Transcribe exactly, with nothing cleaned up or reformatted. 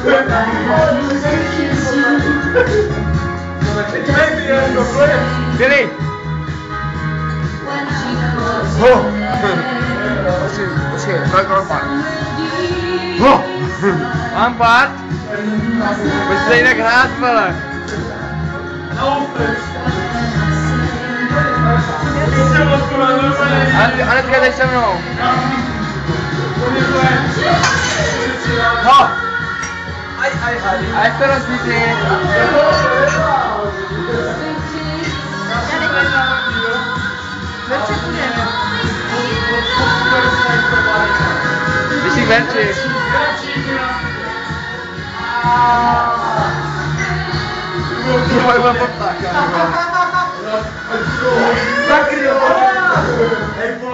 Vieni! Oh! Oke, oke, saya kalau Pak. Oh! Empat. Bisa ini keras malah. Antes antes que deixamos. Oh! Ai ai ai. Ai pero sí que. Dici verci. Poi va a portare.